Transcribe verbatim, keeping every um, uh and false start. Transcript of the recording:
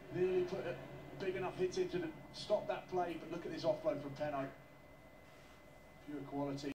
Nearly put a big enough hit into to stop that play, but look at this offload from Penno. Pure quality.